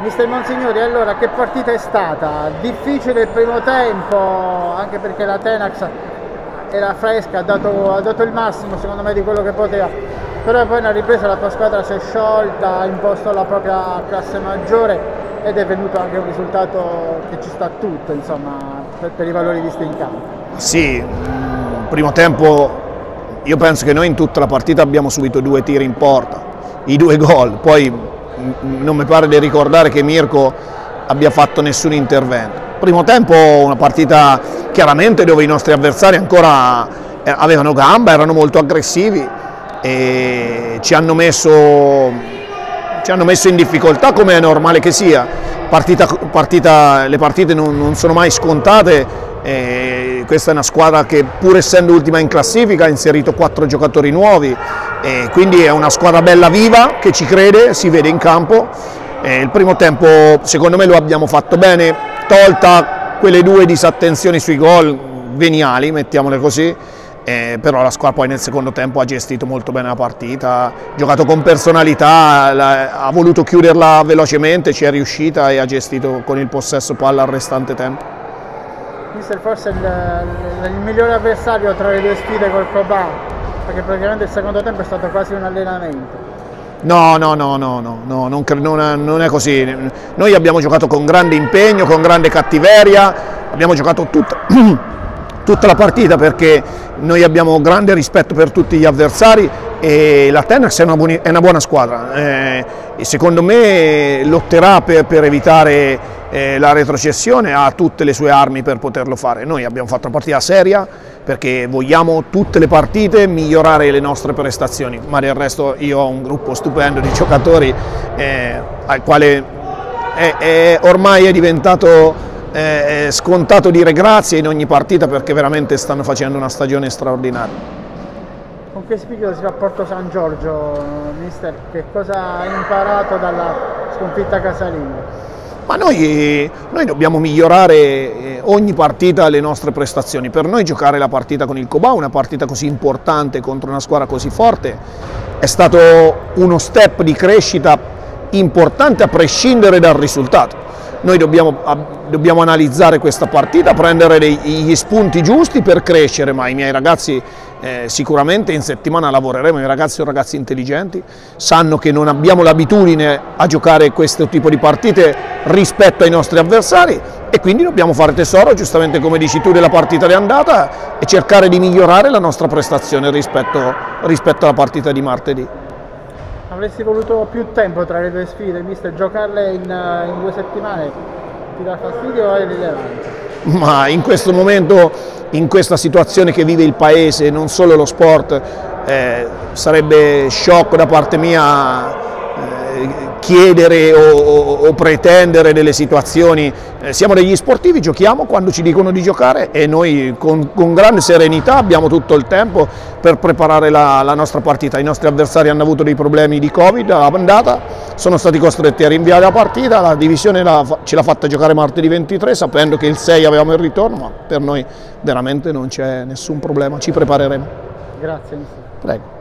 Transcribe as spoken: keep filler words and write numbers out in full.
Mister Monsignori, allora che partita è stata? Difficile il primo tempo, anche perché la Tenax era fresca, ha dato, ha dato il massimo secondo me di quello che poteva, però poi nella ripresa la tua squadra si è sciolta, ha imposto la propria classe maggiore ed è venuto anche un risultato che ci sta tutto, insomma, per, per i valori visti in campo. Sì, primo tempo io penso che noi in tutta la partita abbiamo subito due tiri in porta, i due gol, poi non mi pare di ricordare che Mirko abbia fatto nessun intervento. Primo tempo una partita chiaramente dove i nostri avversari ancora avevano gamba, erano molto aggressivi e ci hanno messo, ci hanno messo in difficoltà, come è normale che sia. Partita, partita, le partite non, non sono mai scontate. E questa è una squadra che, pur essendo ultima in classifica, ha inserito quattro giocatori nuovi, e quindi è una squadra bella viva che ci crede, si vede in campo. E il primo tempo secondo me lo abbiamo fatto bene, tolta quelle due disattenzioni sui gol veniali, mettiamole così, eh, però la squadra poi nel secondo tempo ha gestito molto bene la partita, ha giocato con personalità, la, ha voluto chiuderla velocemente, ci è riuscita e ha gestito con il possesso palla al restante tempo. Mister, forse il, il, il migliore avversario tra le due sfide col Cobà, perché praticamente il secondo tempo è stato quasi un allenamento. No, no, no, no, no, no non, non, è, non è così. Noi abbiamo giocato con grande impegno, con grande cattiveria, abbiamo giocato tutta, tutta la partita perché noi abbiamo grande rispetto per tutti gli avversari e la Tenax è una, buoni, è una buona squadra. Eh, e secondo me lotterà per, per evitare eh, la retrocessione, ha tutte le sue armi per poterlo fare. Noi abbiamo fatto una partita seria perché vogliamo tutte le partite migliorare le nostre prestazioni, ma del resto io ho un gruppo stupendo di giocatori eh, al quale è, è, ormai è diventato eh, scontato dire grazie in ogni partita perché veramente stanno facendo una stagione straordinaria. Con che spirito si va a Porto San Giorgio, mister? Che cosa ha imparato dalla sconfitta casalinga? Ma noi, noi dobbiamo migliorare ogni partita le nostre prestazioni. Per noi giocare la partita con il Cobà, una partita così importante contro una squadra così forte, è stato uno step di crescita importante a prescindere dal risultato. Noi dobbiamo, dobbiamo analizzare questa partita, prendere dei, gli spunti giusti per crescere, ma i miei ragazzi eh, sicuramente in settimana lavoreremo, i miei ragazzi sono ragazzi intelligenti, sanno che non abbiamo l'abitudine a giocare questo tipo di partite rispetto ai nostri avversari e quindi dobbiamo fare tesoro, giustamente come dici tu, della partita di andata e cercare di migliorare la nostra prestazione rispetto, rispetto alla partita di martedì. Avresti voluto più tempo tra le due sfide, mister? Giocarle in, in due settimane ti dà fastidio o è rilevante? Ma in questo momento, in questa situazione che vive il paese, non solo lo sport, eh, sarebbe sciocco da parte mia eh, chiedere o, o, o pretendere delle situazioni. Eh, siamo degli sportivi, giochiamo quando ci dicono di giocare e noi con, con grande serenità abbiamo tutto il tempo per preparare la, la nostra partita. I nostri avversari hanno avuto dei problemi di Covid all'andata, sono stati costretti a rinviare la partita, la divisione la, ce l'ha fatta giocare martedì ventitré sapendo che il sei avevamo il ritorno, ma per noi veramente non c'è nessun problema, ci prepareremo. Grazie mister. Prego.